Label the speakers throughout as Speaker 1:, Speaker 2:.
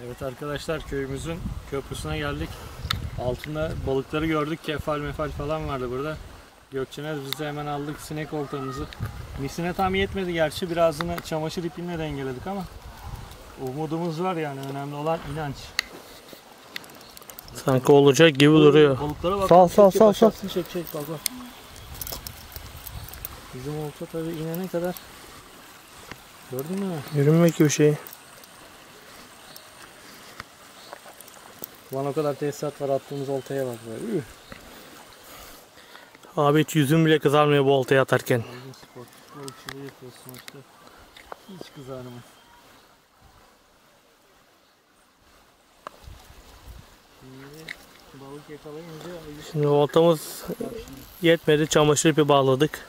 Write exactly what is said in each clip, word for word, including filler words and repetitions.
Speaker 1: Evet arkadaşlar, köyümüzün köprüsüne geldik. Altında balıkları gördük. Kefal mefal falan vardı burada. Gökçenaz biz de hemen aldık sinek oltamızı. Misine tam yetmedi gerçi, birazını çamaşır ipinle dengeledik ama umudumuz var, yani önemli olan inanç.
Speaker 2: Sanki olacak gibi duruyor.
Speaker 1: Balıklara bak.
Speaker 2: Sal sal sal sal.
Speaker 1: Çek çek bak bak. Bizim olta tabi inene kadar. Gördün mü?
Speaker 2: Yürünmek gibi şey.
Speaker 1: Ulan o kadar tesisat var, attığımız oltaya bak böyle. Üh.
Speaker 2: Abi hiç yüzüm bile kızarmıyor bu oltaya atarken.
Speaker 1: Spor, balıkçılığı yapıyorsun işte. Hiç kızarmaz. Şimdi balık yakalayınca...
Speaker 2: Şimdi oltamız yetmedi, çamaşır ipi bağladık.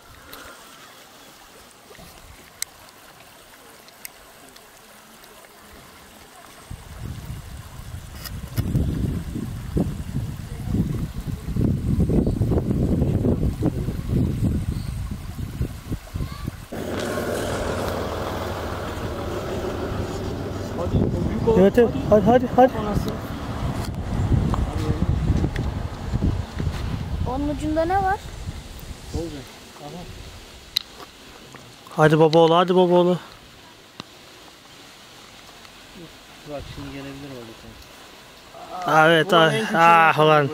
Speaker 2: Evet evet, hadi hadi hadi.
Speaker 3: Onun ucunda ne var?
Speaker 2: Hadi baba oğlu, hadi baba oğlu.
Speaker 1: Bak şimdi gelebilir orada.
Speaker 2: Evet, ah, ah lan.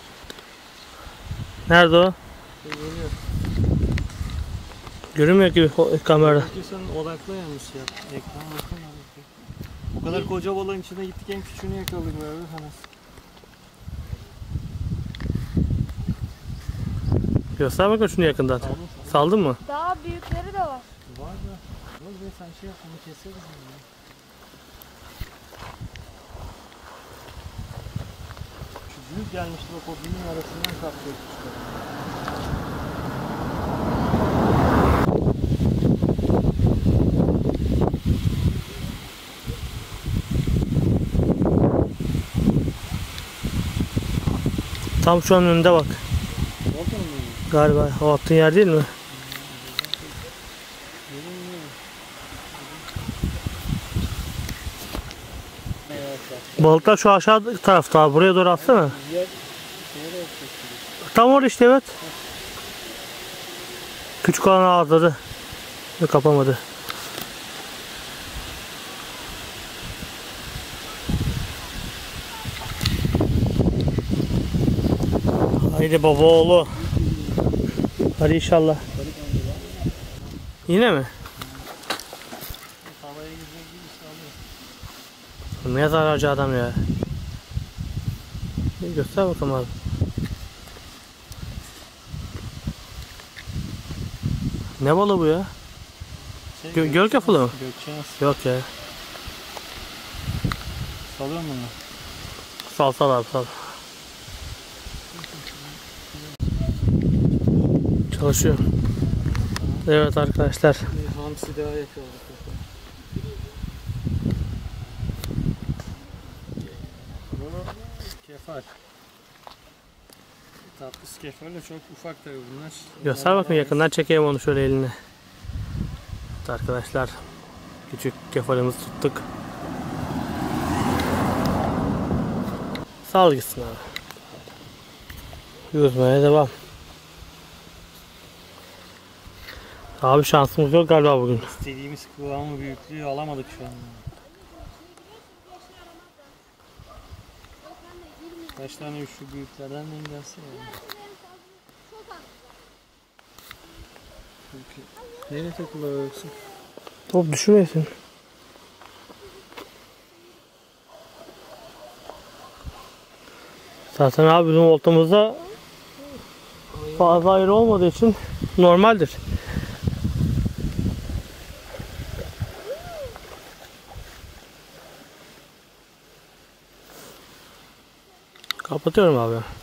Speaker 2: Nerede o?
Speaker 1: Geliyor.
Speaker 2: Görünmüyor ki kamera.
Speaker 1: Sen odakla yanlış ya. Ekran bakın. O kadar koca balığın içine gittik, en küçüğünü yakaladık böyle.
Speaker 2: Göster bakalım şunu yakından.
Speaker 1: Saldın,
Speaker 2: Saldın mı?
Speaker 3: Daha büyükleri de var.
Speaker 1: Var da. Dur be, sen şey yap, onu keseriz. Şu büyük gelmişti bak, o büyüğün arasından kaptı.
Speaker 2: Tam şu an önünde bak. Galiba o attığın yer değil mi? Balıklar şu aşağı tarafta abi, buraya doğru atsana. Tam orada işte, evet. Küçük olanı ağırladı ve kapamadı. Haydi baba oğlu. Hadi inşallah. Yine mi? Ne zararcı adam ya. Bir göster bakalım abi. Ne balığı bu ya? Gö göl kafalı mı?
Speaker 1: Gökçenaz.
Speaker 2: Yok ya.
Speaker 1: Salıyor mu bunu?
Speaker 2: Sal sal abi, sal. Çalışıyor. Evet arkadaşlar.
Speaker 1: Bir hamsi daha yakaladık. Kefal. Tatlısı kefal de çok ufak tabii bunlar.
Speaker 2: Göster bakın, yakından çekeyim onu şöyle eline. Evet arkadaşlar. Küçük kefalimizi tuttuk. Sal gitsin abi. Yüzmeye devam. Abi şansımız yok galiba bugün.
Speaker 1: İstediğimiz kıvamı, büyüklüğü alamadık şu an. Kaç tane şu büyüklerden de gelse yani. Nereye takılıyor yoksa?
Speaker 2: Top düşürmesin. Zaten abi bizim oltamızda fazla ayrı olmadığı için normaldir. Kapatıyorum abi.